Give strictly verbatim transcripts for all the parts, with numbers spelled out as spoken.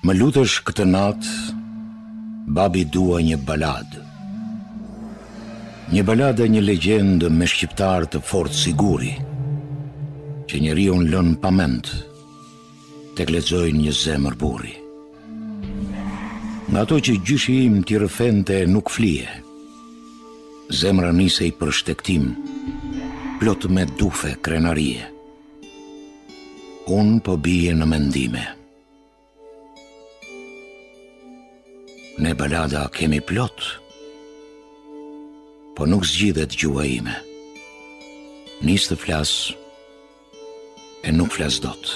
Më lutesh këtë natë, babi dua një balad. Një balad e një legjendë me shqiptar të fort siguri, që njeriu lën pa mend, tek lexojnë një zemër burri. Nga ato që gjyshi im t'i rëfente nuk flije, zemra nisej për shtektim, plot me dufe krenarie. Unë po bije në mendime. Ne balada kemi plot, po nuk zgjidhet gjua ime. Nis të flas, e nuk flas dot.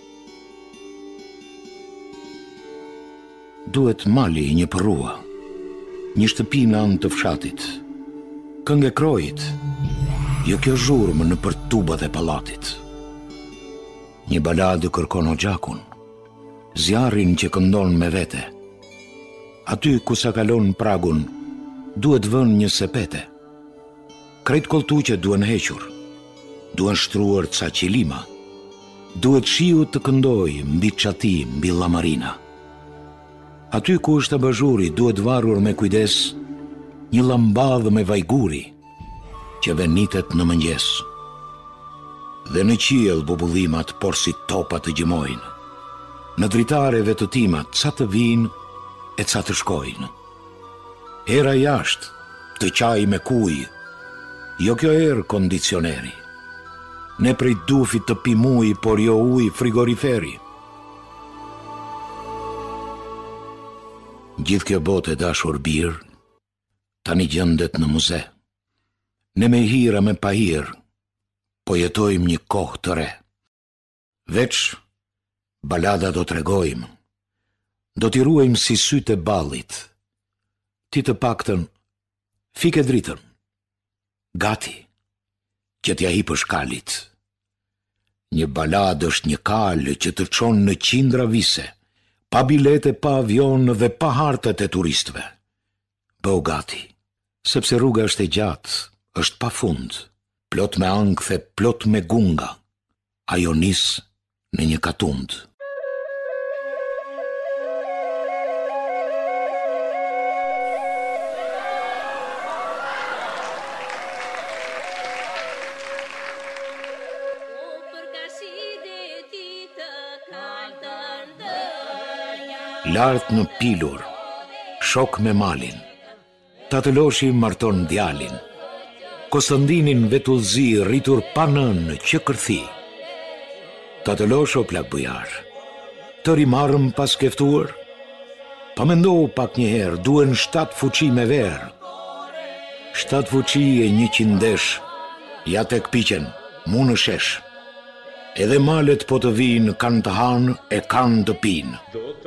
Duhet mali një përrua, një shtëpi në anë të fshatit, këngë e krojit, jo kjo zhurmë në për tubat e pallatit. Një baladë kërkon o gjakun, zjarin që këndon me vete. Aty ku sa kalon pragun, duhet vën një sepete. Krejt koltuqe duhen hequr, duhen shtruar ca qilima, duhet shiu të këndoj mbi qati, mbi llamarina. Aty ku është abazhuri, duhet varur me kujdes një llambadh me vajguri, që venitet në mëngjes. Dhe në qiell bubullimat por si topa të gjimojnë. Në dritare vetëtimat ca të vinë e ca të shkojnë. Era jashtë, të qaj me kuj, jo kjo erë kondicioneri. Ne prej dufit të pimuj, por jo uj frigoriferi. Gjithë kjo botë e dashur birë, tani gjendet në muze. Ne me hira me pahirë, po jetojmë një kohë të re. Veç, balada do t'regojmë, do t'i ruajmë si sytë e ballit. Ti të paktën, fike dritën, gati, që t'ja hipësh kalit. Një balad është një kalë që të çon në qindra vise, pa bilete, pa avion dhe pa hartet e turistëve. Bëu gati, sepse rruga është e gjatë, është pa fund, plot me ankthe, plot me gunga, ajo nis në një katund. Lartë në pilur, shok me malin, Tateloshi marton djalin, Kostandinin vetullzi rritur pa nën që kërthi. Tatelosh o plak bujar, të rimarëm pas keftuar? Pa mendohu pak njëherë, duen shtat fuqi me verë. Shtat fuqi e një qindesh, ja tek piqen, mu në shesh. Edhe malet po të vinë, kanë të hanë e kanë të pinë.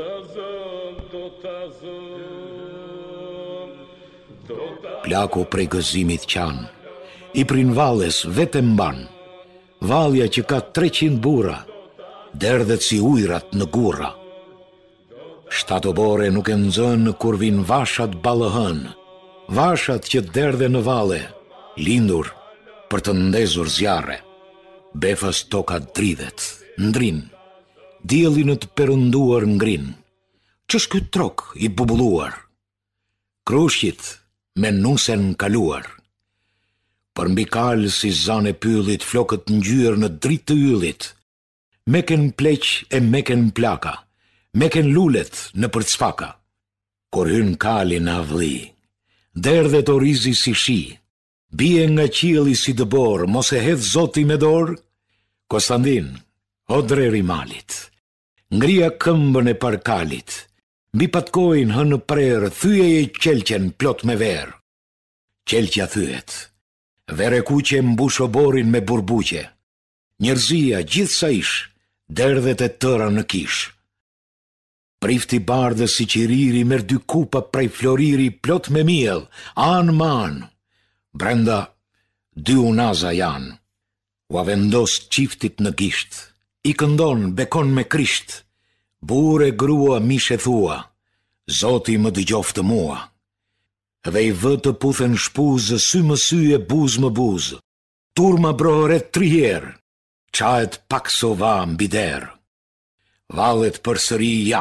Plaku prej gëzimit qanë, i prin valles vete mban, valja që ka treqind bura, derdhet si ujrat në gurra. Shtatobore nuk e nxën kur vin vashat ballëhën, vashat që derdhe në valle, lindur për të ndezur zjarre. Befas toka dridhet, ndrin, dielli në të perënduar ngrin. Ç'është ky trok i bubulluar? Krushqit me nusen kaluar. Për mbi kalë si zane pyllit, flokët ngjyrë në dritë të yllit. Meken pleq e meken plaka, meken lulet në përcfaka. Kur hyn kali në avlli, derdhet orizi si shi, bie nga qielli si dëbor, mos e hedh Zoti me dorë. Kostandin, o dreri malit, ngria këmbën e parkalit, mbi patkojnë hënë prerë, thyje e qelqen plot me verë. Qelqja thyet, vere kuqe mbush oborin me burbuqe. Njerëzia gjithë sa ish, derdhet e tëra në kish. Prifti bardhë si qiriri, mer dy kupa prej floriri, plot me miell, anë ma anë. Brenda, dy unaza janë. U avendos qiftit në gisht, i këndon bekon me krisht. Bure grua mishe thua, Zoti më dëgjoftë mua. Dhe i vë të puthen shpuzë, sy më sy e buz më buz. Turma brohëret tri herë, qahet pak sova mbi derë. Vallet përsëri ja,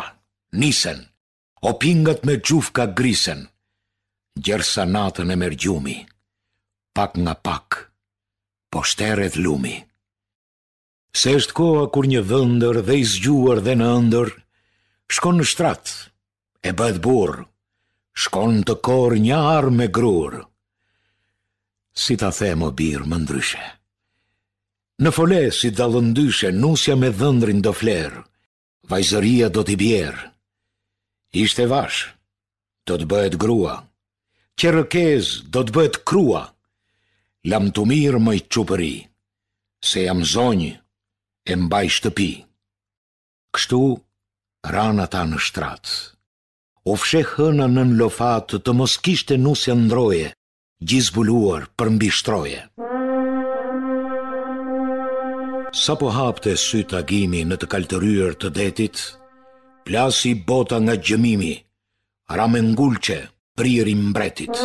nisen, o pingat me gjufka grisen, gjersa natën e mergjumi, pak nga pak, po shteret lumi. Se është koha kur një vëndër dhe i zgjuar dhe në ëndër, shkon në shtrat, e bëhet burr, shkon të kor një arë me grur. Si ta them o birë më ndryshe, në fole si dallëndyshe, nusja me dhëndrin do flerë, vajzëria do t'i bjerë. Ishte vash, do të bëhet grua, qerëkez do të bëhet krua, lam të mirë më i qupëri, se jam zonjë e mbaj shtëpi. Kështu rana ta në shtrat, u fsheh hëna nën lofat të mos kishte nusja ndroje, gjizbuluar për mbi shtroje. Sa po hapte syt agimi në të kaltëryer të detit, plasi bota nga gjëmimi, rame ngulqe priri mbretit.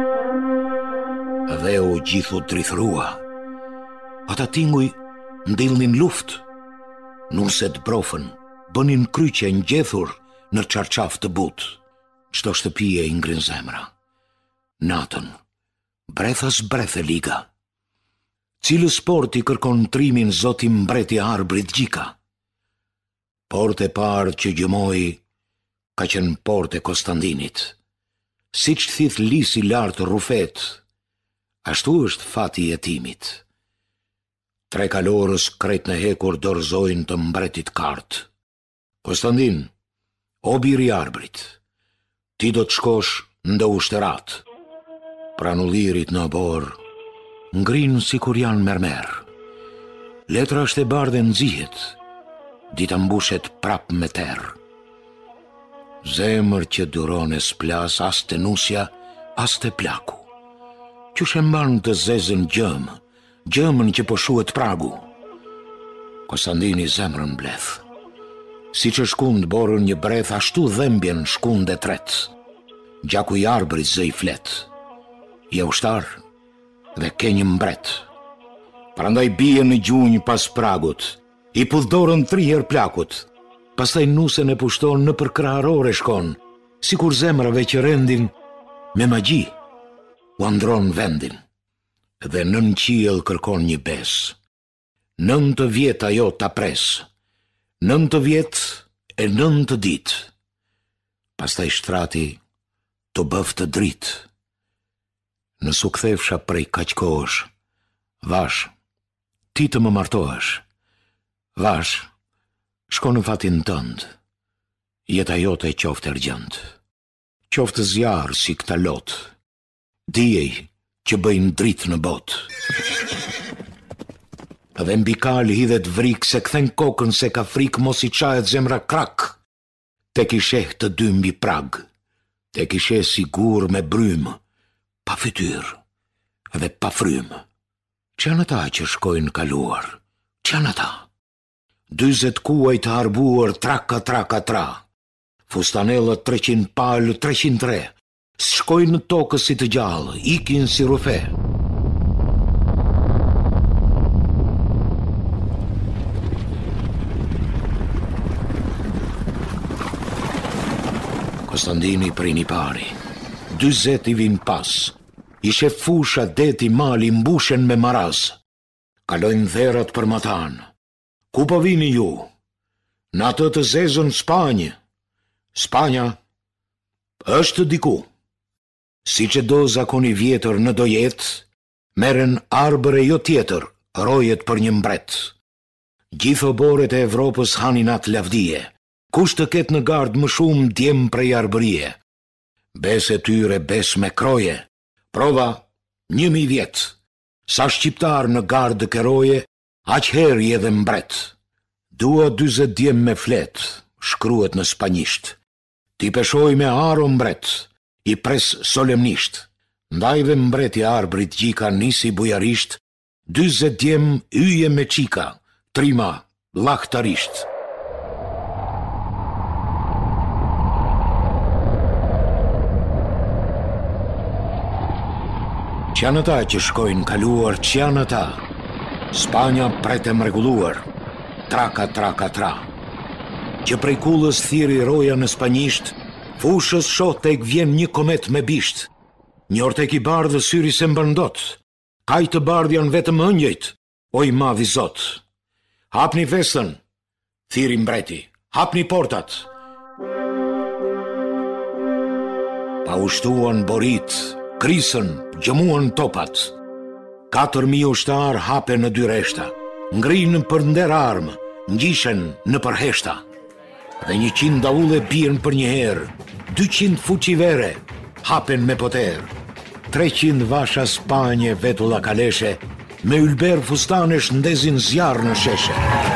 Dhe u gjithu drithrua, ata tinguj ndillnin luft, nuset brofën, bënin kryqe ngjethur në çarçaf të but. Çdo shtëpi e ingrin zemra. Natën, brethas brethe liga. Cilë sport i kërkon trimin zoti mbreti arbrit gjika. Port e parë që gjëmoi, ka qenë port e Konstantinit. Siç thith lisi lartë rufet, ashtu është fati i jetimit. Tre kalorës krejt në hekur dorëzojnë të mbretit kartë. Konstantin, o biri arbrit, ti do të shkosh ndë ushterat. Pranullirit në borë, ngrinë si kur janë mermer. Letra është e bardhe nxihet, dita mbushet prap me terë. Zemër që duron e splas as të nusja, as të plaku. Qysh e mban të zezën gjëmë, gjëmën që po shuhet pragu. Konstantini zemrën bleth. Si që shkund borën një breth, ashtu dhembjen shkund e tret. Gjaku i arbrit zë i flet. Je ushtar dhe ke një mbret. Prandaj bie në gjunjë pas pragut, i pudhdorën tri her plakut. Pastaj nusen e pushton në përkrahërore shkon, si kur zemrave që rendin me magji u andron vendin. Dhe nën qiell kërkon një bes. Nëntë vjet ajo ta pres, nëntë vjet e nëntë dit. Pastaj shtrati të bëf të drit. Në sukthefsha prej kaq kohësh, vash, ti të më martohesh. Vash, shko në fatin tënd, jeta jote qoftë argjend. Qoftë zjarë si këta lot, dijej që bëjnë dritë në bot. Dhe mbi kal hidhet vrik, se kthen kokën se ka frik, mos i qahet zemra krak. Tek i sheh të dy mbi prag, tek i sheh sigur me brym, pa fytyr dhe pa frym. Ç'janë ata që shkojnë kaluar? Ç'janë ata? Dyzet kuaj të harbuar traka traka tra. Fustanella treqind palë treqind tre. Shkojnë në tokë si të gjallë, ikin si rufe. Konstantini prini pari, dyzet i vin pas, ishe fusha deti mali mbushen me maraz, kalojnë dherat për matan. Ku po vini ju? Në atë të zezën Spanjë. Spanja është diku. Si që do zakoni vjetër në dojet, meren arbëre jo tjetër, rojet për një mbret. Gjithë oboret e Evropës hanin atë lavdije. Kush të ketë në gard më shumë djem prej arbërie. Bes e tyre bes me kroje. Prova një mi vjet. Sa shqiptar në gard dë keroje, aq herë edhe mbret. Dua dyzet djem me flet, shkruhet në spanjisht. Ti peshoj me aro mbret, i pres solemnisht. Ndaj dhe mbreti arbrit gjika nisi bujarisht, dyzet djem yje me qika, trima lahtarisht. Ç'janë ata që shkojnë kaluar, ç'janë ata? Spanja pret e mrekulluar, traka traka tra. që prej kullës thiri roja në spanjisht, fushës shoh tek vjen një komet me bisht. Njër tek i bardhë syri se mbërndot, kaj të bardh janë vetëm ëngjëjt, o i madhi zot. Hapni vestën, thiri mbreti, hapni portat. Pa ushtuan borit, krisën, gjëmuan topat. Katër mi ushtar hape në dy reshta, ngrinë për nder armë, ngjishen në përheshta. Dhe një qind daulle bien për një herë, dy qind fuqivere hapen me poter. Tre qind vasha spanje vetulla kaleshe, me ylber fustanesh ndezin zjarë në sheshe.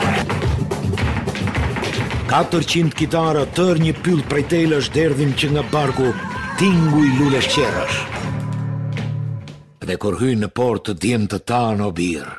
Katër qind kitara tër një pyll prej telësh derdhin që nga barku tingu i lulesh qerash. Dhe kur hynë në portë djenë të tanë o birë.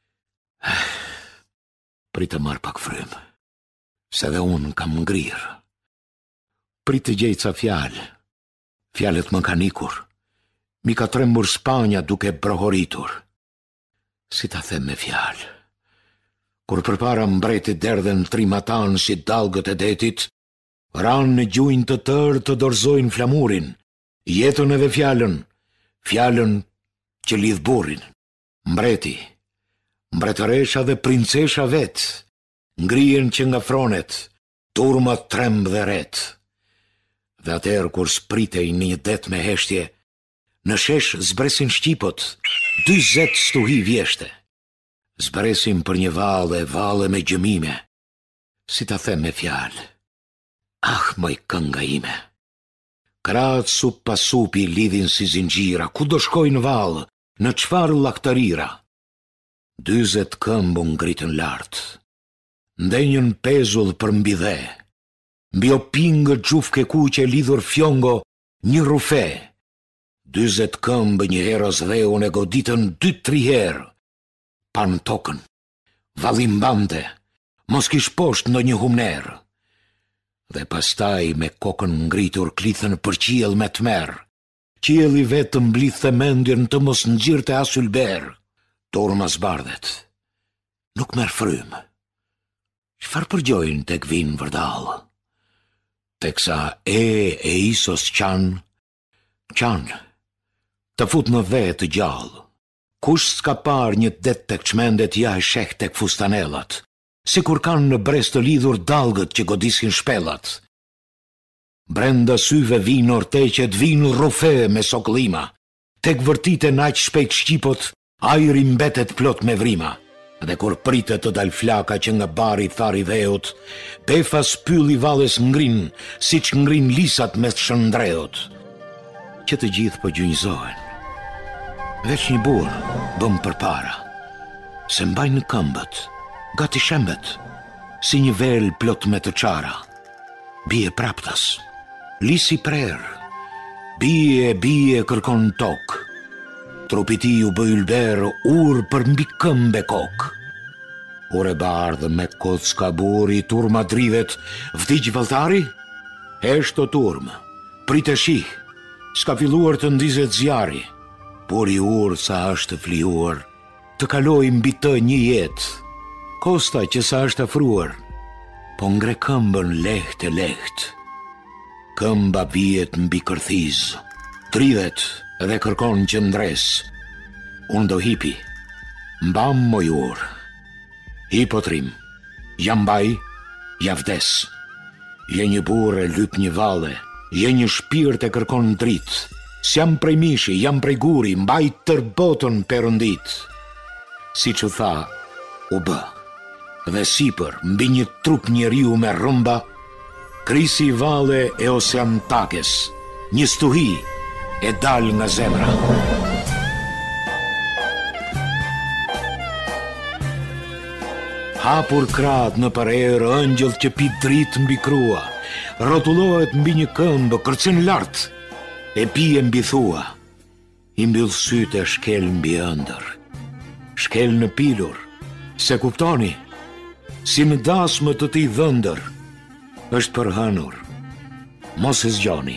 Pritë të marë pak frymë, se dhe unë kam ngrirë. Pritë të gjejca fjalë, fjalët më kanë ikur. Mi ka trembur Spanja duke brohoritur. Si ta them me fjalë. Kur përpara mbretit derdhen trimatan si dalgët e detit, ranë në gjujnë të tërë të dorzojnë flamurin, jetën edhe fjalën, fjalën që lidh burrin. Mbreti, mbretëresha dhe princesha vetë, ngrien që nga fronet, turma tremb dhe ret. Dhe atëherë kur spritej një det me heshtje, në shesh zbresin shqipot, dyzet stuhi vjeshte. Zbresin për një valle, valle me gjëmime. Si ta them me fjalë. Ah, moj kënga ime. Kratë sup pas supi lidhin si zingjira, ku do shkoj në valë, në qfarë laktarira. Dyzet këmbu ngritën lartë. Ndenjën pezull për mbi dhe. Mbi o pingë gjufke kuqe lidhur fjongo një rufe. Dyzet këmbë një herës dhe unë e goditën dy tri herë. Pan tokën, valimbante, mos kish posht në një humnerë. Dhe pastaj me kokën ngritur klithën për qiell me tmerë. Qielli vetë mblidh të mendjen të mos ngjirte as ylber. Turma zbardhet. Nuk merr frymë. Çfarë përgjojnë tek vinë vërdallë? Teksa e e isos qanë, qanë, të fut në dhe të gjallë. Kush s'ka par një det tek çmendet ja e sheh tek fustanellat, si kur kanë në brez të lidhur dalgët që godisin shpellat. Brenda syve vinë orteqet, vinë rufe me soklima. Tek vërtite naq shpejt shqipot, ajri mbetet plot me vrima. Dhe kur pritet të dal flaka që nga bari thari dheut, befa spylli valles ngrin, si që ngrin lisat mes shëndreut. Që të gjithë po gjunjëzohen. Veç një burë bëm për para, se mbajnë në këmbët, gati shembet, si një vel plot me të qara. Bie praptas, lisi prerë, bie, bie kërkon tokë. Trupi ti u bë ylber ur për mbi këmbe kokë. Ure bardhë me kocka buri, turma dridhet, vdiq valltari? Heshto turmë, prite shih, s'ka filluar të ndizet zjari. Por i ur sa është fliuar, të kaloj mbi të një jetë. Kosta që sa është afruar, po ngre këmbën leht e leht. Këmba vijet mbi kërthiz, dridhet dhe kërkon që ndres. Unë do hipi, mbam moj ur. Hipotrim, jam baj, javdes. Je një burë e lyp një valle, je një shpirt e kërkon dritë. S'jam prej mishi, jam prej guri, mbaj tër botën perëndit. Si që tha, u bë, dhe sipër, mbi një trup njeriu me rrëmba, krisi valle e osean takes, një stuhi e dal nga zemra. Hapur krat në parerë, ëngjëll që pi dritë mbi krua, rrotullohet mbi një këmbë, kërcen lartë, e pije mbi thua. I mbyll sytë e shkel mbi ëndër, shkel në pilur, se kuptoni, si në dasmë të ti dhëndër, është për hënur, mos e zgjoni.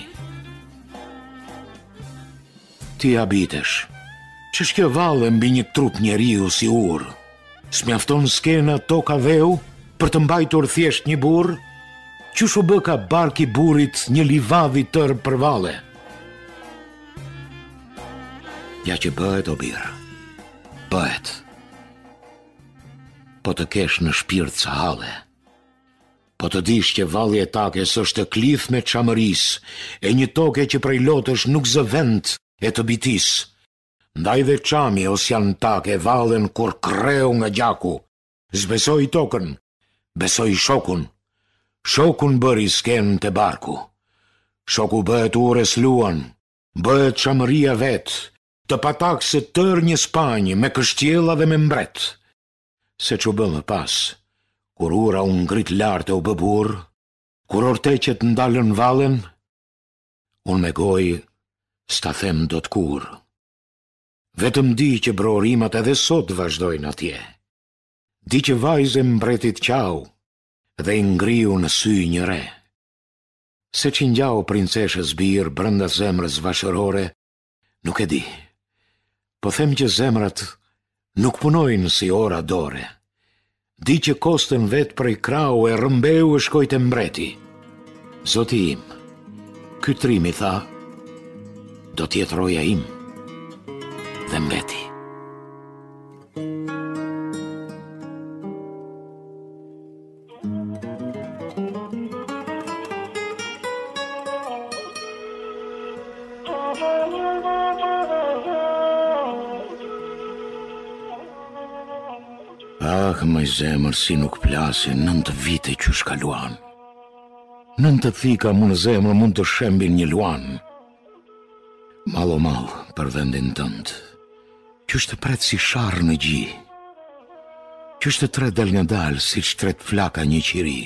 Ti habitesh, që shkjo valle mbi një trup njeriu si urë, s'mjafton skena toka dheu për të mbajtur thjesht një burë? Qysh u bë ka barki burit një livavi tër për vale? Ja që bëhet o birë, bëhet. Po të kesh në shpirt sa hale, po të dish që valli e takes është e klith me çamëris, e një toke që prej lotësh nuk zë vend e të bitis. Ndaj dhe çami os janë take vallen kur kreu nga gjaku. Zbesoj tokën, besoj shokun. Shokun bëri sken të barku. Shoku bëhet ures luan, bëhet çamëria vet, të patak se tër një Spanjë me kështjella dhe me mbret. Se që bë më pas, kur ura unë ngrit lartë e u bëbur, kur orteqet ndalën vallen, unë me goj s'ta them do t'kur. Vetëm di që brorimat edhe sot vazhdojnë atje. Di që vajze mbretit qau, dhe i ngriu në sy një re. Se që njau princeshës birë brënda zemrës vashërore, nuk e di. Po them që zemrat nuk punojnë si ora dore. Di që kostën vetë prej krau e rëmbeu e shkojt e mbreti. Zoti im, ky trimi tha, do t'jetë roja im dhe mbeti. Ah, maj zemër si nuk plasin nëntë vite që shkaluan. Nëntë thika mu në zemër mund të shembin një luan. Mal o mal për vendin tëndë, që shtë pret si sharë në gji, që shtë tret del nga dalë si që tret flaka një qiri.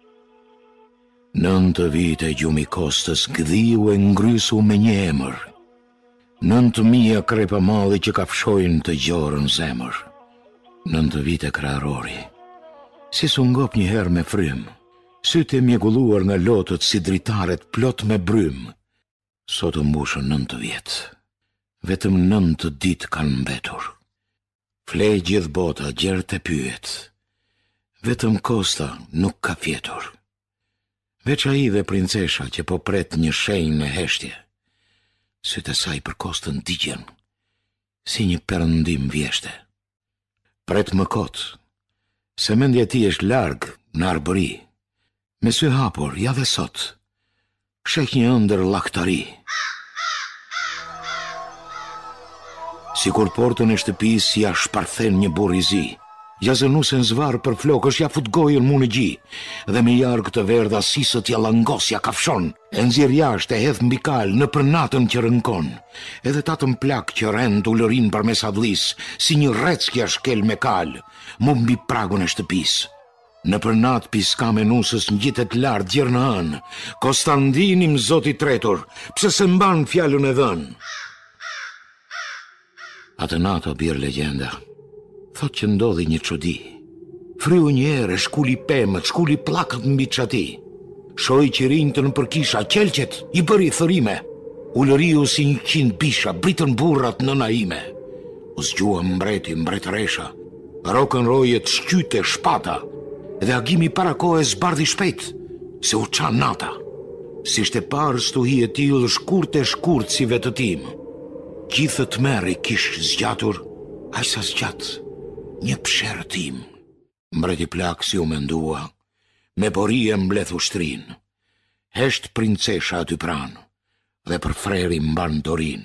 Nëntë vite gjumi kostës gdhiu e ngrysu me një emër, nëntë mija krepa malli që kafshojnë të gjorën zemër. Nëntë vite krarori, si su ngop një herë me frym, sytë e mjegulluar nga lotët si dritaret plot me brym. Sot të mbushën nëntë vjetë, vetëm nëntë ditë kanë mbetur. Flej gjithë bota gjerë të pyet, vetëm Kosta nuk ka fjetur. Veç a i dhe princesha që po pret një shenjë në heshtje, sytë e saj për Kostën digjen, si një perëndim vjeshte. Pret më kotë, se mendja ti është largë në arbëri, me sy hapur, ja dhe sot, shek një ëndër laktari. Sikur portën e shtëpis ja shparthen një burr i zi, ja zënusen zvarë për flokësh, ja fut gojën mu në gji, dhe me jarë këtë verdha sisët ja langos, ja kafshon, e nxjerr jashtë e hedh mbi kal në për natën që rënkon, edhe tatën plak që rend u lërin për mes avllis, si një reckja shkel me kal, mu mbi pragun e shtëpis. Në për natë piska me nusës ngjitet lartë gjerë në anë, Konstandinim zoti tretur, pse se mban fjallën e dhën. Atë natë o birë legjenda, thot që ndodhi një çudi. Fryu një herë, shkuli pemët, shkuli plakët mbi çati. Shoj që rinjtë në përkisha, qelqet, i bëri thërime. U lëriu si një qind bisha, britën burrat në naime. U zgjua mbreti, mbretëresha, rokën rojet, shkyte, shpata, dhe agimi para kohë zbardhi shpejt, se u qa nata. Si shte parë stuhi e tilë shkurt e shkurt si vetëtim. Gjithët meri kish zgjatur, aq sa zgjat një psherëtim. Mbreti plak si u mendua, me pori e mbledh ushtrin. Hesht princesha aty pranë, dhe për freri mban dorin.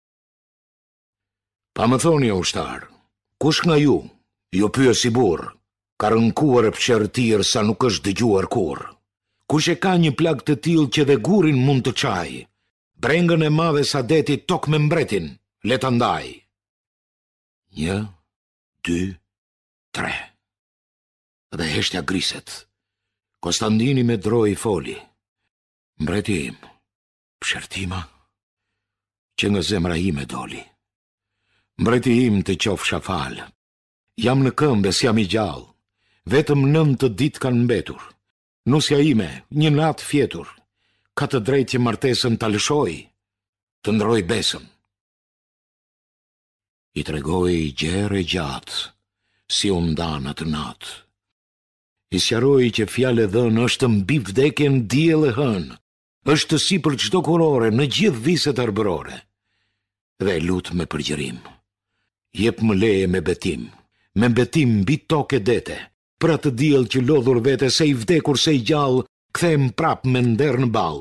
Pa më thoni o ushtar, kush nga ju, ju pyet si burr, ka rënkuar e psherëtir sa nuk është dëgjuar kur? Kush e ka një plak të tillë që dhe gurin mund të çaj? Brengën e madhe sa deti tok me mbretin, le ta ndaj. Një, dy, tre. Dhe heshtja griset. Konstandini me droj foli. Mbreti im, pshertima, që nga zemra ime doli. Mbreti im të qofsha fal. Jam në këmbë, s'jam i gjallë. Vetëm nëntë ditë kanë mbetur. Nusja ime, një natë fjetur, ka të drejtë që martesën të lëshoj, të ndroj besën. I tregoj gjerë e gjatë, si u ndan atë natë. I sjaroi që fjale dhënë është mbi vdekjen diell e hënë, është si për çdo kurore në gjithë viset arbërore. Dhe lut me përgjërim. Jep më leje me betim, me betim mbi tokë e dete, për atë diell që lodhur vete se i vdekur se i gjallë, kthehem prap me nder në ball.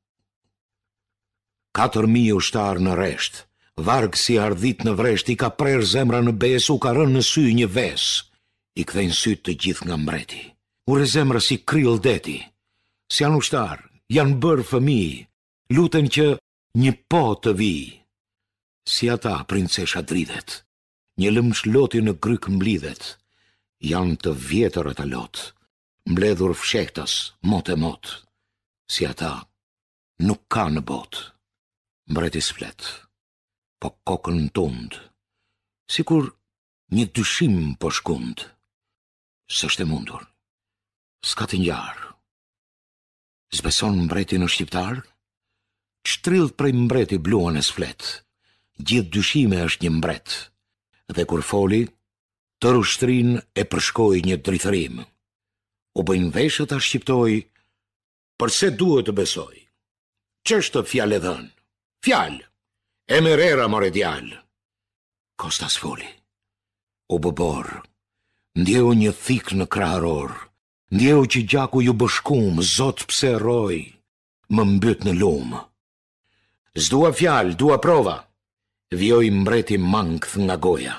Katër mijë ushtar në resht, varg si ardhit në vresht, i ka prerë zemra në bes, u ka rënë në sy një ves. I kthejnë sytë të gjithë nga mbreti. Ure zemra si krill deti. Si janë ushtar, janë bërë fëmijë, luten që një po të vijë. Si ata princesha dridhet, një lëmsh loti në gryk mblidhet. Janë të vjetër ata lot, mbledhur fshehtas, mot e mot. Si ata, nuk ka në bot. Mbreti s'flet, po kokën tund, sikur një dyshim po shkund. S'është e mundur, s'ka të ngjarë. S'beson mbreti në shqiptar? Çtrillt prej mbreti bluan e s'flet, gjithë dyshime është një mbret, dhe kur foli, të rushtrin e përshkoj një drithërim. U bëjnë veshë ta shqiptoj, përse duhet të besoj? Ç'është fjalë dhënë? Fjalë, e merera more djalë. Kostas foli, u bëbor, ndjeu një thik në kraharor, ndjeu që gjaku ju bëshkum, zot pse roj, më mbyt në lumë. S'dua fjalë, dua prova, vjoj mbreti mangth nga goja.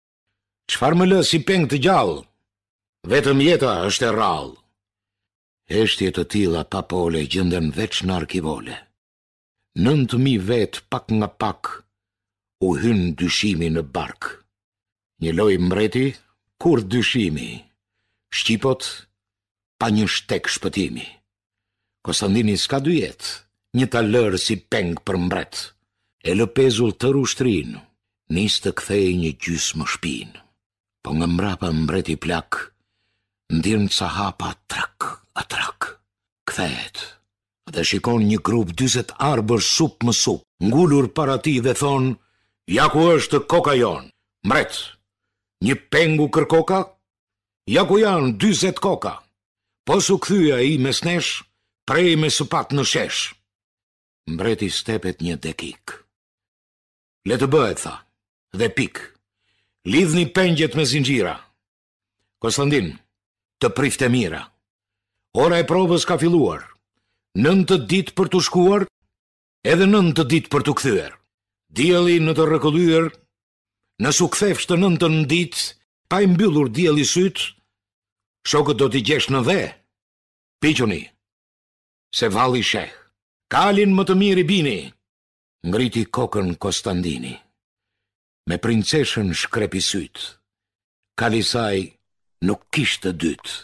Çfarë më lë si peng të gjallë? Vetëm jeta është e rrallë. Heshtje të tilla pa pole gjenden veç në arkivole. Nëntë mi vet pak nga pak, u hyn dyshimi në bark. Një loj mbreti, kur dyshimi, shqipot, pa një shtek shpëtimi. Konstantini s'ka dy jetë, një talër si peng për mbret. E lë pezull të rushtrin, nis të kthej një gjysmë shpin. Po nga mbrapa mbreti plak, ndirnë ca hapa trak, atrak. Kthehet, dhe shikon një grup dyzet arbër sup më sup, ngullur para ti dhe thon, ja ku është koka jon, mbret, një pengu kërkoka? Ja ku janë dyzet koka, po su kthyja i me snesh, prej me supat në shesh. Mbreti stepet një dekik. Le të bëhet, tha, dhe pik. Lidhni pengjet me zinxhira. Konstantin, të prifte mira. Ora e provës ka filluar. Nëntë ditë për të shkuar, edhe nëntë ditë për të kthyer. Dielli në të rrekullyer, nëse u kthefsh të nëntën ditë, pa i mbyllur dielli syt, shokët do t'i gjesh në dhe. Piquni, se valli sheh. Kalin më të mirë i bini. Ngriti kokën Konstantini. Me princeshën shkrepi syt. Kali saj nuk kishte dytë.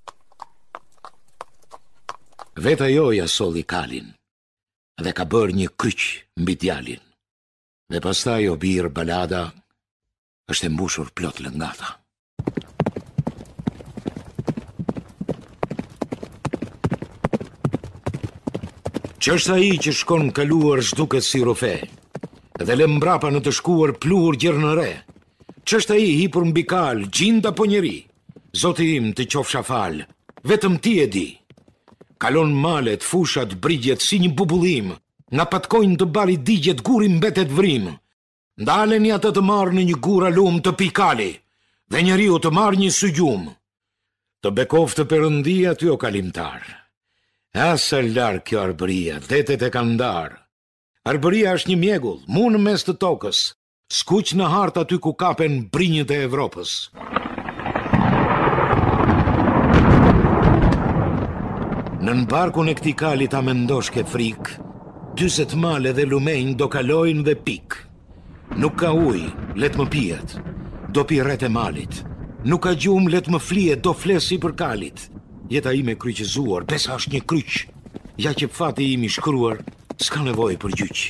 Veta joja solli kalin, dhe ka bërë një kryq mbi djalin. Dhe pastaj o birë balada, është e mbushur plot lëngata. Ç'është ai që shkon kaluar zhduket si rufe, dhe lë mbrapa në të shkuar pluhur gjerë në re? Ç'është ai hipur mbi kal, gjind apo njeri? Zoti im të qofsha fal, vetëm ti e di. Kalon malet, fushat, brigjet si një bubullim, nga patkojnë të bali digjet, guri mbetet vrim. Ndaleni atë të marrë në një gura lum të pikali, dhe njeriu të marrë një sygjum. Të bekov të Perëndia ty o kalimtar. Asa larg kjo arbëria, detet e kanë ndarë. Arbëria është një mjegull, mu në mes të tokës, skuq në hartë aty ku kapen brinjët e Evropës. Në barkun e këtij kali ta mendosh ke frik, dyzet male dhe lumenj do kalojnë dhe pik. Nuk ka ujë, let më pijet, do pi rreth e malit. Nuk ka gjumë, let më flijet, do flesi për kalit. Jeta ime kryqëzuar, besa është një kryq. Ja që fati im i shkruar, s'ka nevojë për gjyq.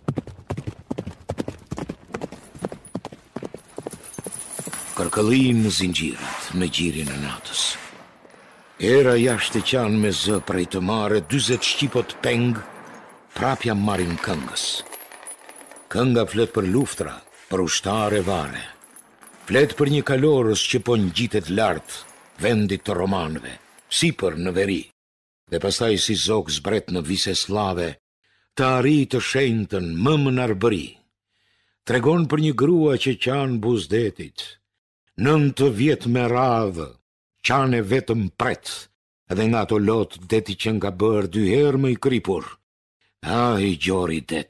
Kërkëllin në zinxhirat, në gjirin e natës. Era jashtë të qanë me zë prej të mare, dyzet shqipot peng, prapja marin këngës. Kënga flet për luftra, për ushtare vare. Flet për një kalorës që po ngjitet lart, vendit të romanëve. sipër në veri, dhe pastaj si zog zbret në vise slave, të arri të shenjtën më më narbëri. Tregon për një grua që qanë buzdetit, nëntë vjet me radhë, qanë e vetëm pret, edhe nga to lot deti që nga bërë dy herë më i kripur. A, i gjori det.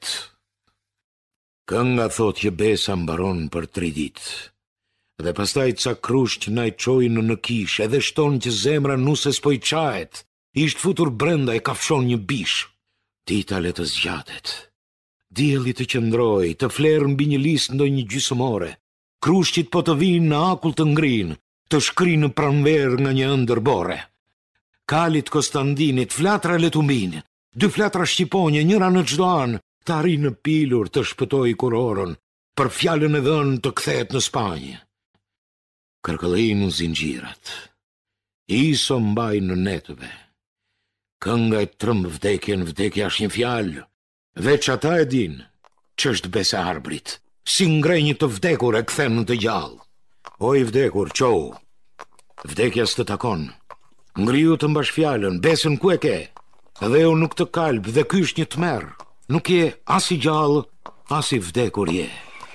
Kënga thot që besa mbaron për tri dit, dhe pastaj ca krush që na i qojnë në kish, edhe shton që zemra nuse s'poj qajet, ishtë futur brenda e kafshon një bish. Dita le të zgjatet, dielli të qëndroj, të flerë mbi një list ndoj një gjysmore, krushqit po të vinë në akull të ngrin, të shkrinë pranver nga një ëndërbore. Kalit Kostandinit, flatra le të mbinë, dy flatra shqiponje, njëra në çdo anë, të arri në pilur të shpëtoj kurorën, për fjallën e dhënë të kthehet në Spanjë. Kërkëllin në zingjirat, iso mbaj në netëve, kënga e trëmbë vdekjen, vdekja është një fjallë, veç ata e din, ç'është besa arbrit, si ngrenjë të vdekur e kthen në të gjallë. O i vdekur, qohu, vdekja s'të takon, ngriu të mbash fjallën, besën ku e ke, edhe jo nuk të kalb dhe ky është një tmerr, nuk je as i gjallë, as i vdekur je.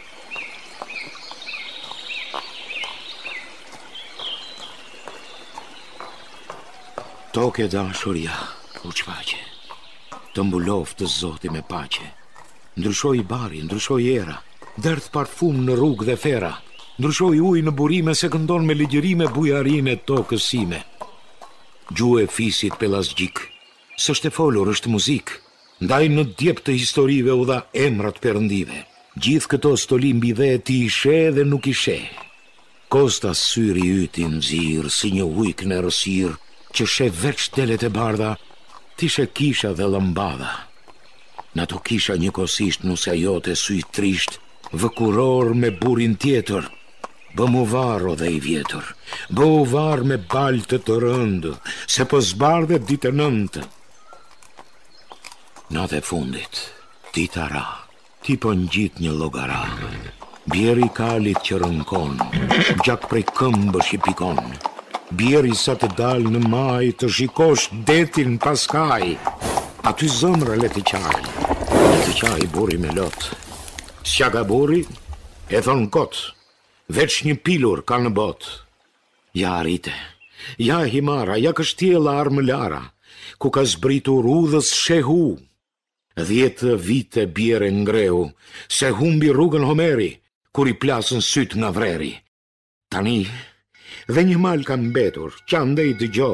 Toke dashuria, u qfaqe, të mbulof të zoti me pace, ndryshoj bari, ndryshoj era, derdh parfum në rrugë dhe fera, ndryshoj ujë në burime se këndon me ligjërime bujarin e tokës sime. Gjue fisit pelasgjik, s'është e folur është muzik, ndaj në djep të historive u dha emrat perëndive. Gjithë këto stoli mbi dhe ti i she dhe nuk i she. Kosta syri yti nxirr si një ujk në rësir, që she veç delet e bardha, ti she kisha dhe lëmbadha. Në to kisha një kosisht nusja jote sy trisht, vëkuror me burin tjetër, bë mu varo dhe i vjetër, bë u var me baltë të rëndë, se po zbardhe ditë nëntë. Natë e fundit, dita ra, ti po ngjit një llogara, bjeri kalit që rënkon, gjak prej këmbësh i pikon, bjeri sa të dal në maj, të shikosh detin pas kaj, aty zëmra le të qaj, le të qaj buri me lot, s'qa buri, e thon kot, veç një pilur ka në bot. Ja rite, ja himara, ja kështjela armëlara, ku ka zbritur udhës shehu, dhjetë vite bjere ngreu, se humbi rrugën Homeri, kur i plasën syt nga vreri. Tani, dhe një mal ka mbetur, që andej dëgjo.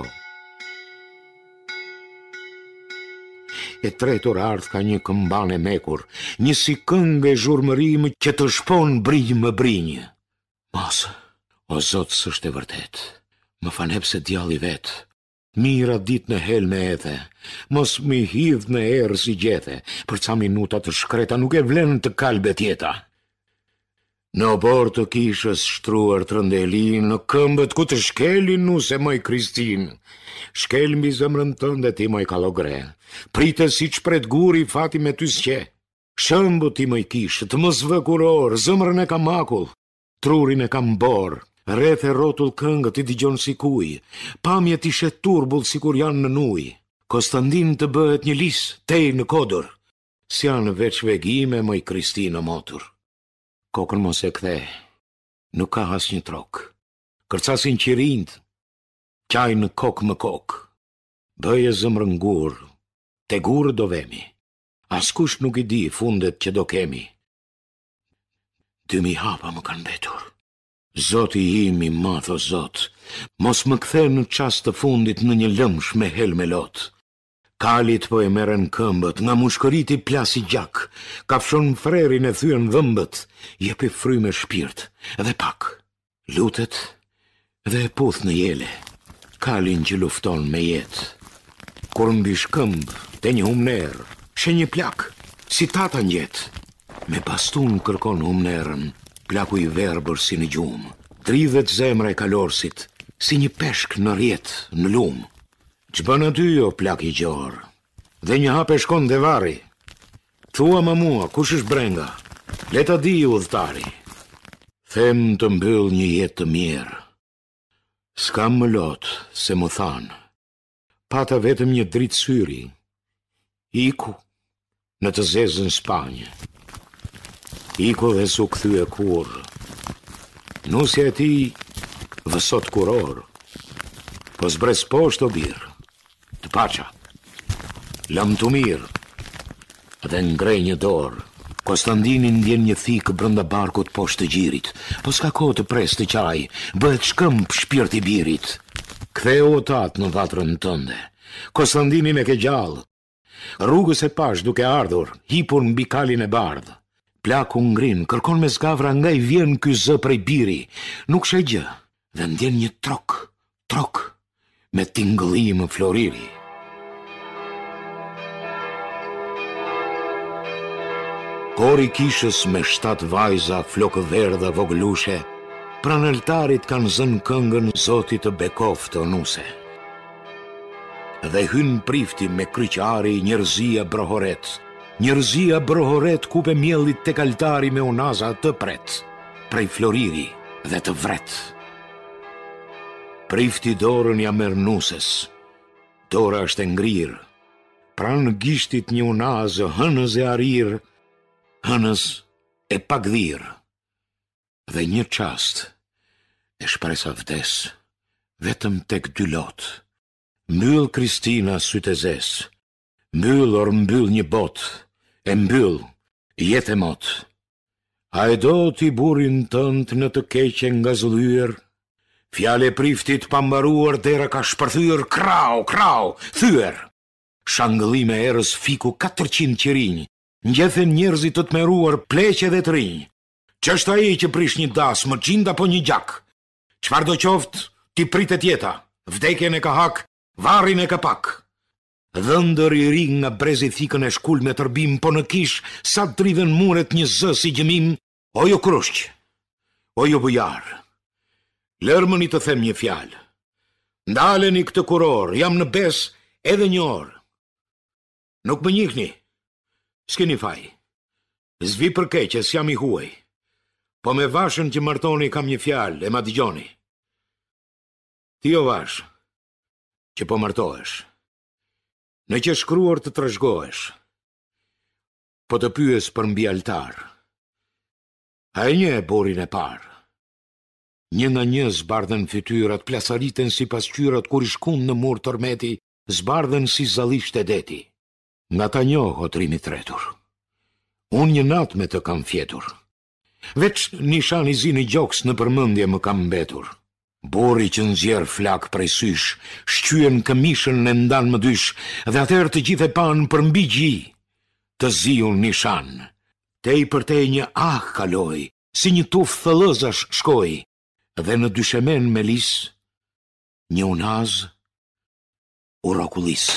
E tretur ardh ka një këmban e mekur, një si këngë e zhurmërim që të shpon brinj më brinj. Mos, o Zot s'është e vërtet, më fanep se djalli vet, mira dit në hel me ethe, mos mi hidh në erë si gjethe, për ca minuta të shkreta nuk e vlen të kalbe tjeta. Në obor të kishës shtruar trëndelin, në këmbët ku të shkelin nuse moj Kristin, shkel mbi zemrën tënde ti moj kalogre, prite si qpret guri fati me ty s'qe, shëmbu ti moj kishë, të mos vëkuror, zemrën e kam akull, trurin e kam bor, rreth e rotull këngët i digjon si kuj, pamjet i shet turbull si kur janë në nuj, Kostandin të bëhet një lis, tej në kodër, si janë veç vegime moj Kristina motur. Kokën mos e kthe, nuk ka as një trok, kërcasin qirind, qaj në kokë më kokë, bëje zëmrën gur, te gurë do vemi, askush nuk i di fundet që do kemi. Dymi hapa më kanë betur. Zoti im i madh o Zot, mos më kthe në çast të fundit në një lëmsh me hel me lot. Kalit po e merren këmbët, nga mushkërit i plasi gjak, kafshon frerin e thyen dhëmbët, jepi fry me shpirt, edhe pak, lutet dhe e puth në jele, kalin që lufton me jetë. Kur mbi shkëmb, te një humner, she një plak, si tata njet, me bastun kërkon humnerën, plaku i verbër si në gjumë, tridhet zemra e kalorsit, si një peshk në rjet, në lumë. Që bën aty o plak i gjorë, dhe një hap e shkon dhe vari. Thua ma mua, kush është brenga, leta di udhtari. Them të mbyll një jetë të mirë, s'kam më lot se më thanë, pata vetëm një dritë syri. Iku në të zezën Spanjë. Iku dhe su kthye kur. Nusja e ti vësot kuror. Po zbres poshtë o birë. Të pacha. Lam të mirë. Dhe ngrej një dorë. Konstantini ndjen një thikë brënda barkut poshtë të gjirit. Po s'ka kohë të pres të qaj, bëhet shkëmp shpirt i birit. Ktheu o tatë në vatrën tënde. Konstantinin e ke gjallë. Rrugës e pash duke ardhur, hipur mbi kalin e bardhë. Plaku ngrin, kërkon me zgavra nga i vjen ky zë prej biri. Nuk sheh gjë, dhe ndjen një trok, trok, me tingëllim floriri. Kori kishës me shtatë vajza, flokë verdha voglushe, pran altarit kanë zënë këngën Zotit të Bekov të Onuse. Dhe hyn prifti me kryqari njerëzia brohoret, njerëzia brohoret kupe mjellit tek altari me unaza të pret, prej floriri dhe të vret. Prifti dorën ja merr nuses, dora është e ngrirë, pran gishtit një unazë hënës e arir, hënës e pagdhir, dhe një qast e shpresa vdes, vetëm tek dy lot. Mbyll Kristina sytë e zes, mbyll or mbyll një bot, e mbyll jetë e mot. A e do t'i burin tënd në të keqe nga zëllyer, fjale priftit pambaruar dera ka shpërthyr, krau, krau, thyer. Shangëllime erës fiku katërqind qirinj, ngjethen njerëzit të tmeruar pleqe dhe të rinj. Ç'është ai që prish një das, më qind apo një gjak? Çfarë do qoftë, ti pritet jeta, vdekjen e ka hak, varrin e ka pak. Dhëndër i ri nga brezi thikën e shkull me tërbim, po në kish sa dridhen muret një zë si gjëmim. O ju krushq, o ju bujar, lërmëni të them një fjalë. Ndaleni këtë kuror, jam në bes edhe një orë. Nuk më njihni. S'keni faj, zvi për keqes jam i huaj, po me vashën që martoni kam një fjalë, e ma dëgjoni. Ti o vash, që po martohesh, në që shkruar të trashgohesh, po të pyes për mbi altar. A e një e borin e par, një nga një zbardhen fytyrat, plasariten si pasqyrat kur i shkun në mur tërmeti, zbardhen si zalisht e deti. Nga ta njoh o trimi tretur. Unë një natë me të kam fjetur. Veç nishan i zini gjoks në përmendje më kam mbetur. Bori që nxjerr flak prej sysh, shqyen këmishën në ndan më dysh, dhe atëherë të gjithë e pan për mbi gji, të ziun nishan. Te i për te një ah kaloi, si një tuf thëllëzash shkoi, dhe në dyshemen me lis, një unaz u rokullis.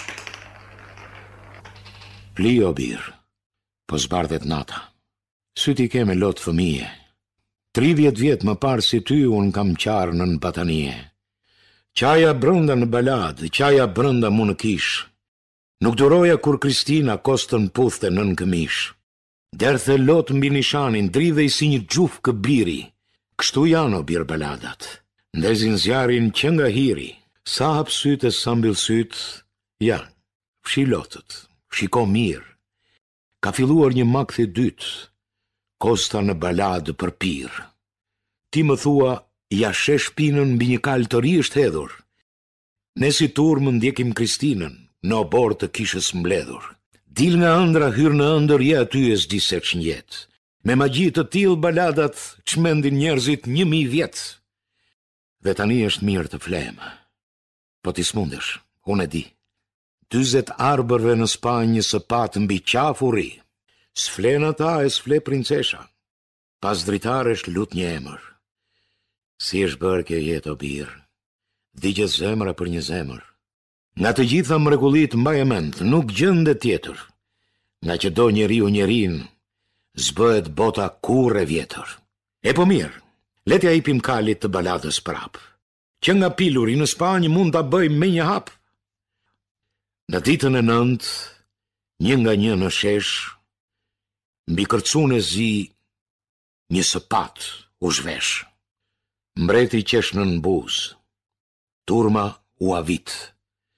Pli o birë, po zbardhet nata. Syti ke me lot fëmije. Tridhjet vjet më parë si ty unë kam qarë në në batanie. Qaja brënda në balad, qaja brënda mu në kish. Nuk duroja kur Kristina kostën puthte në në këmish. Derthe lot mbi nishanin, dridhej si një gjuf këbiri. Kështu janë o birë baladat. Ndezin zjarin që nga hiri. Sa hap sytë e sa mbil sytë, janë, fshi lotët. Shiko mirë, ka filluar një makthi dytë, kosta në baladë për pirë. Ti më thua, ja shesh pinën mbi një kal të ri është hedhur. Ne si turmë ndjekim Kristinën, në obor të kishës mbledhur. Dil nga ëndra hyrë në ëndër, je aty e s'di se që njetë. Me magji të tillë baladat, çmendin njerëzit një mi vjetë. Dhe tani është mirë të flemë. Po ti s'mundesh, unë e di. Dyzet arbërve në Spanjë së patë mbi qafu ri. S'flen ata e s'fle princesha. Pas dritaresh lut një emër. Si është bërë kjo jetë o birë, digje zemra për një zemër. Nga të gjitha mrekullit mbaj e mend, nuk gjende tjetër. Nga që do njeri u njerin, zbëhet bota kur e vjetër. E po mirë, letja ipim kalit të baladës prap. Që nga piluri në Spanjë mund ta bëjmë me një hap. Në ditën e nënt, një nga një në shesh, mbi kërcun e zi, një sëpat u zhvesh. Mbreti qesh në nëbuz, turma u avit.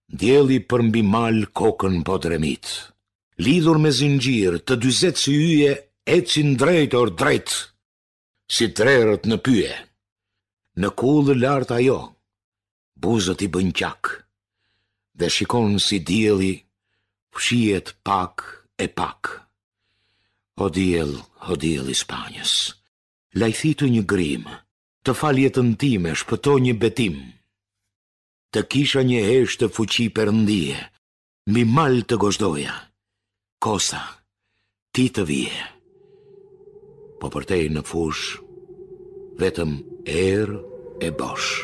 Dielli për mbi mal kokën po dremit. Lidhur me zingjir të dyzet si yje, ecin drejt or drejt, si trerët në pyje. Në kullë lartë ajo, buzët i bën qak, dhe shikon si dielli fshihet pak e pak. O diell, o diell i Spanjës, lajthitu një grim, të fal jetën time, shpëto një betim. Të kisha një hesht të fuqi perëndie, mbi mal të gozhdoja, kosa, ti të vije. Po përtej në fush, vetëm erë e bosh.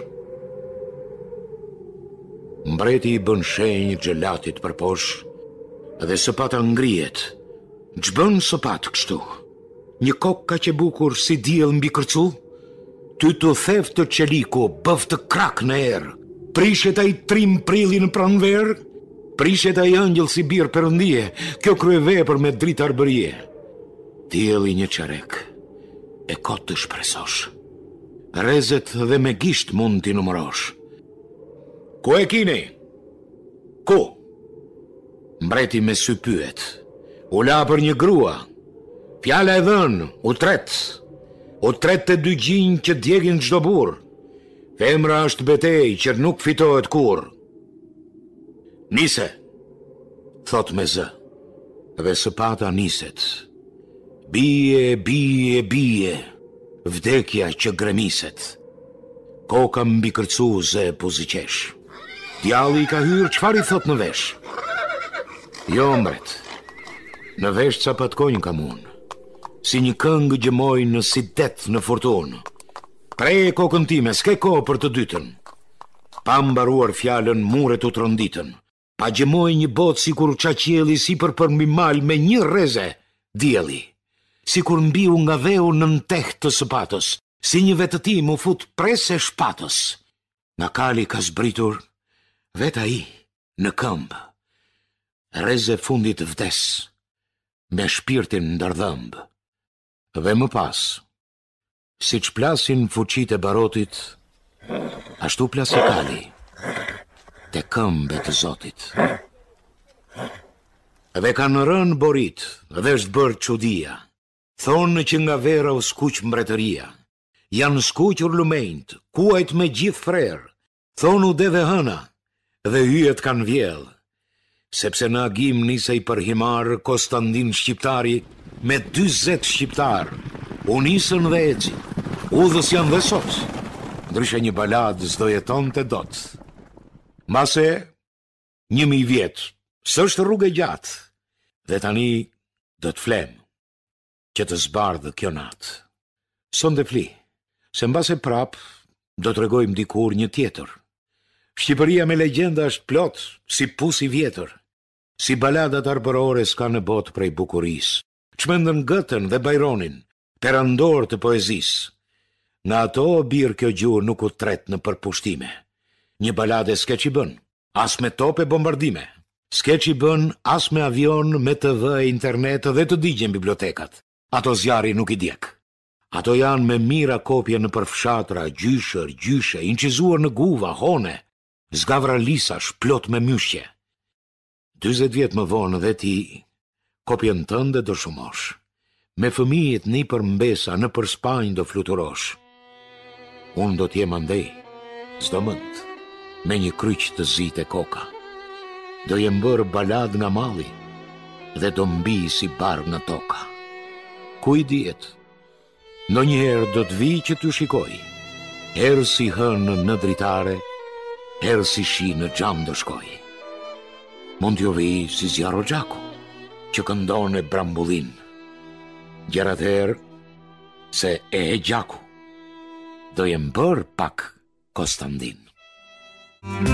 Mbreti i bën shenjë gjelatit për posh, dhe sëpata ngrihet. Ç'bën sëpat kështu? Një kokë ka që bukur si diell mbi kërcu? Ty të thef të qeliku, bëf të krak në erë. Prishet ai trim prillin pranver? Prishet ai ëngjëll si birë perëndie, kjo kryevepër me dritë arbërie. Dielli një çerek, e kot të shpresosh. Rezet dhe me gisht mund t'i numërosh. Ku e kini? Ku? Mbreti me sy pyet. U la për një grua. Fjala e dhënë, u tret. U tret të dy gjinj që djegin çdo burr. Femra është betej që nuk fitohet kur. Nise, thot me zë, dhe sëpata niset. Bie, bie, bie, vdekja që gremiset. Koka mbi kërcu zë puziqesh. Djalli ka hyrë, çfarë i thot në vesh? Jo, mbret, në vesh ca patkonj kam unë, si një këngë gjëmoj në si det në fortunë. Preje kokën time, s'ke ko për të dytën. Pa mbaruar fjalën, muret u tronditën. Pa gjëmoj një botë si kur qa qieli si për për mbi mal me një reze, dielli. Si kur mbiu nga dheu në nteht të sëpatës, si një vetëtim u fut prese shpatës. Nga kali ka zbritur, veta i, në këmbë. Reze fundit vdes, me shpirtin ndërdhëmb. Dhe më pas, si që plasin fuqit e barotit, ashtu plasi kali, te këmbe të Zotit. Dhe kanë rënë borit, dhe është bërë qudia, thonë që nga vera u skuq mbretëria, janë skuqur lumejnët, kuajt me gjithë frerë, thonë u dhe dhe hëna, dhe hyjet kanë vjellë, sepse në agim nisej për himar Konstantin Shqiptari me dyzet shqiptar, u nisën dhe eci, udhës janë dhe sot, ndryshe një balad s'do jeton të dot. Mase, një mi vjetë, s'është rrugë e gjatë, dhe tani do të flem, që të zbardhë kjo natë. Son dhe fli, se mbase prap, do të regojmë dikur një tjetër. Shqipëria me legjenda është plot, si pusi vjetër, si baladat arbërore s'ka në botë prej bukuris, çmendën Gëtën dhe Bajronin, perandor të poezis. Në ato birë kjo gjuhë nuk u tret në përpushtime. Një balade s'ke që bën, as me tope bombardime. S'ke që bën as me avion, me të vë e internet dhe të digjen bibliotekat. Ato zjari nuk i djek. Ato janë me mira kopje në përfshatra, gjyshër, gjyshe, incizuar në guva, hone, zgavra lisash, plot me myshje. Dyzet vjet më vonë dhe ti, kopjen tënde do shumosh. Me fëmijët një për mbesa, në për Spanjë do fluturosh. Unë do t'jem andej, s'do mënd, me një kryq të zite koka. Do jem bërë balad nga mali, dhe do mbi si barë në toka. Ku i djetë? Ndo njëherë do t'vi që t'u shikoj, herë si hënë në dritare, herë si shi në gjam do shkoj. Mund t'ju vi si zjaro gjaku, që këndon e brambullin. Gjerat herë, se e e gjaku, do jem bërë pak Konstantin.